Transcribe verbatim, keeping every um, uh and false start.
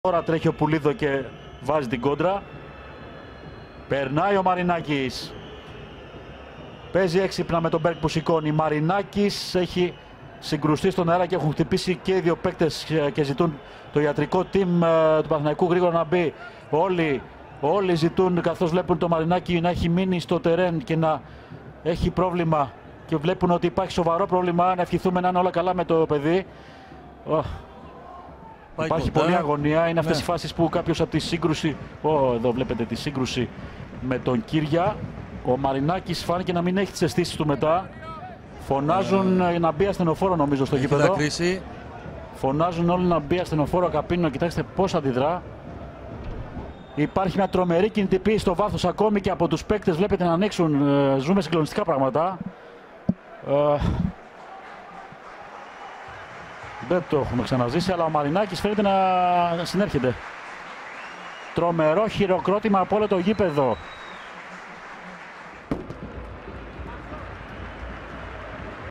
Τώρα τρέχει ο Πουλίδο και βάζει την κόντρα. Περνάει ο Μαρινάκης. Παίζει έξυπνα με τον Μπέρκ που σηκώνει. Μαρινάκης έχει συγκρουστεί στον αέρα και έχουν χτυπήσει και οι δύο παίκτες και ζητούν το ιατρικό team του Παναθηναϊκού γρήγορα να μπει. Όλοι, όλοι ζητούν, καθώς βλέπουν το Μαρινάκη να έχει μείνει στο τερέν και να έχει πρόβλημα και βλέπουν ότι υπάρχει σοβαρό πρόβλημα. Να ευχηθούμε να είναι όλα καλά με το παιδί. Πάει Υπάρχει κοντά. Πολλή αγωνία. Είναι αυτές ναι. οι φάσεις που κάποιος από τη σύγκρουση. Oh, εδώ βλέπετε τη σύγκρουση με τον Κύρια. Ο Μαρινάκης φάνηκε να μην έχει τις αισθήσεις του μετά. Φωνάζουν ε... να μπει ασθενοφόρο νομίζω στο γήπεδο. Φωνάζουν όλοι να μπει ασθενοφόρο Καπίνο. Κοιτάξτε πώς αντιδρά. Υπάρχει μια τρομερή κινητοποίηση στο βάθος ακόμη και από τους παίκτες. Βλέπετε να ανοίξουν. Ε, ζούμε συγκλονιστικά πράγματα. Ε, Δεν το έχουμε ξαναζήσει, αλλά ο Μαρινάκης φαίνεται να συνέρχεται. Τρομερό χειροκρότημα από όλο το γήπεδο.